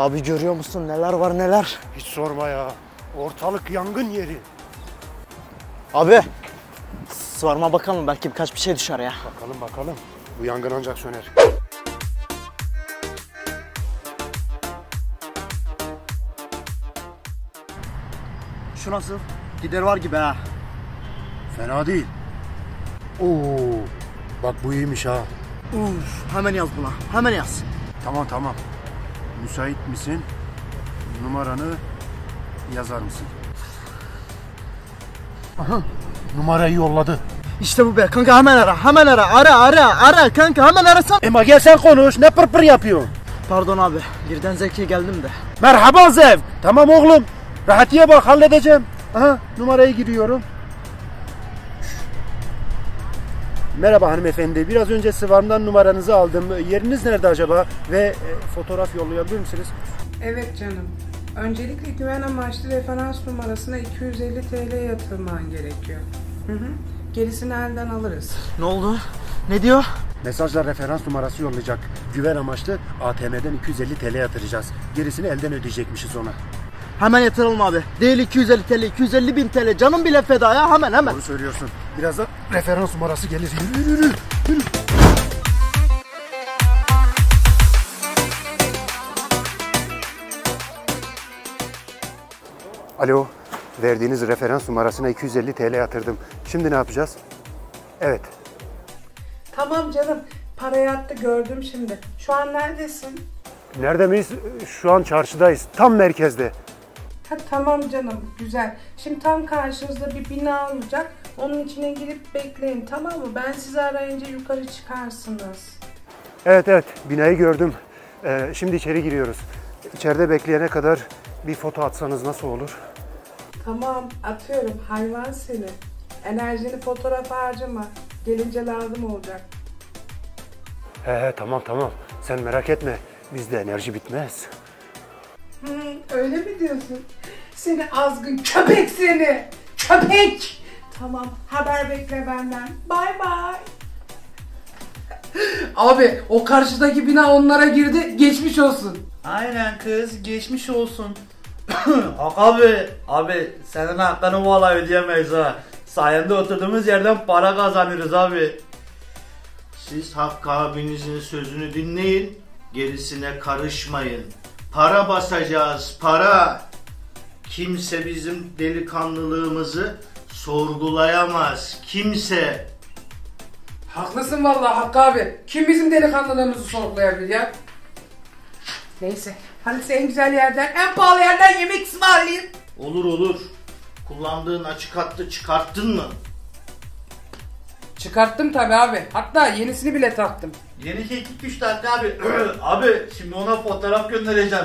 Abi görüyor musun neler var neler? Hiç sorma ya. Ortalık yangın yeri. Abi sorma bakalım, belki birkaç bir şey düşer ya. Bakalım bakalım. Bu yangın ancak söner. Şu nasıl? Gider var gibi ha. Fena değil. Oo, bak bu iyiymiş ha. Uf, hemen yaz buna. Hemen yaz. Tamam. Müsait misin? Numaranı yazar mısın? Aha, numarayı yolladı. İşte bu be kanka, hemen ara. Hemen ara kanka, hemen arasan. Ema gel sen konuş. Ne pırpır yapıyorsun? Pardon abi, birden zevke geldim de. Merhaba Zev. Tamam oğlum. Rahatiye bak, halledeceğim. Aha, numarayı giriyorum. Merhaba hanımefendi. Biraz önce Sıvan'dan numaranızı aldım. Yeriniz nerede acaba? Ve fotoğraf yollayabilir misiniz? Evet canım. Öncelikle güven amaçlı referans numarasına 250 TL yatırman gerekiyor. Gerisini elden alırız. Ne oldu? Ne diyor? Mesajla referans numarası yollayacak. Güven amaçlı ATM'den 250 TL yatıracağız. Gerisini elden ödeyecekmişiz ona. Hemen yatıralım abi. Değil 250 TL, 250 bin TL. Canım bile feda ya, hemen. Doğru söylüyorsun. Birazdan referans numarası gelir. Yürü. Alo, verdiğiniz referans numarasına 250 TL yatırdım. Şimdi ne yapacağız? Evet. Tamam canım. Para yattı, gördüm şimdi. Şu an neredesin? Nerede miyiz? Şu an çarşıdayız. Tam merkezde. Ha, tamam canım. Güzel. Şimdi tam karşınızda bir bina olacak. Onun içine girip bekleyin, tamam mı? Ben sizi arayınca yukarı çıkarsınız. Evet. Binayı gördüm. Şimdi içeri giriyoruz. İçeride bekleyene kadar bir foto atsanız nasıl olur? Tamam, atıyorum. Hayvan seni. Enerjini fotoğrafa harcama. Gelince lazım olacak. He, tamam. Sen merak etme. Bizde enerji bitmez. Öyle mi diyorsun? Seni azgın köpek seni. Köpek! Tamam, haber bekle benden. Bay bay. Abi, o karşıdaki bina onlara girdi. Geçmiş olsun. Aynen kız, geçmiş olsun. Abi senin hakkını vallahi ödeyemeyiz ha. Sayende oturduğumuz yerden para kazanırız abi. Siz Hakkı abinizin sözünü dinleyin, gerisine karışmayın. Para basacağız, para. Kimse bizim delikanlılığımızı sorgulayamaz, kimse. Haklısın vallahi Hakkı abi. Kim bizim delikanlılığımızı sorgulayabilir ya? Neyse. Hadi en güzel yerden, en pahalı yerden yemek ısmarlayayım. Olur. Kullandığın açık hattı çıkarttın mı? Çıkarttım tabi abi. Hatta yenisini bile taktım. Yeni keklik 3 dakika abi. Abi şimdi ona fotoğraf göndereceğim.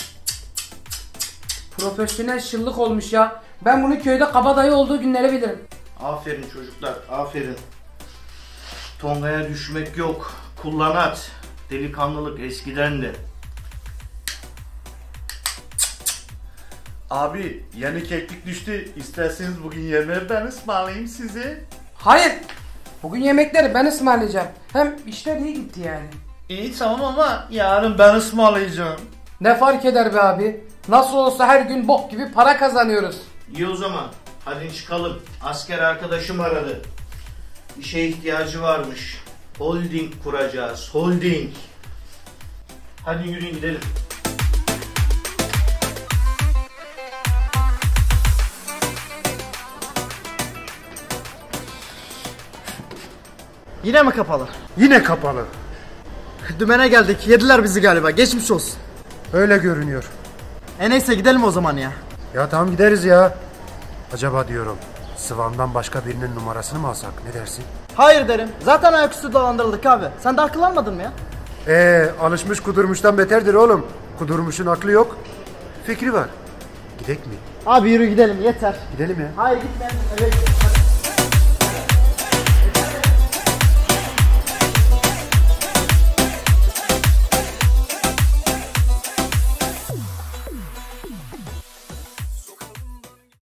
Profesyonel şıllık olmuş ya. Ben bunu köyde kabadayı olduğu günleri bilirim. Aferin çocuklar, aferin. Tongaya düşmek yok. Kullan at. Delikanlılık eskiden de. Abi yeni keklik düştü. İsterseniz bugün yemeği ben ısmarlayayım size. Hayır. Bugün yemekleri ben ısmarlayacağım. Hem işler iyi gitti yani. İyi tamam ama yarın ben ısmarlayacağım. Ne fark eder be abi? Nasıl olsa her gün bok gibi para kazanıyoruz. İyi o zaman. Hadi çıkalım. Asker arkadaşım aradı. İşe ihtiyacı varmış. Holding kuracağız. Holding. Hadi yürüyün gidelim. Yine mi kapalı? Yine kapalı. Dümene geldik, yediler bizi galiba, geçmiş olsun. Öyle görünüyor. Neyse gidelim o zaman ya. Ya tamam gideriz ya. Acaba diyorum Sıvan'dan başka birinin numarasını mı alsak, ne dersin? Hayır derim, zaten ayaküstü dolandırıldık abi. Sen de akıllanmadın mı ya? Alışmış kudurmuştan beterdir oğlum. Kudurmuşun aklı yok. Fikri var. Gidek mi? Abi yürü gidelim, yeter. Gidelim ya. Hayır gitme. Evet.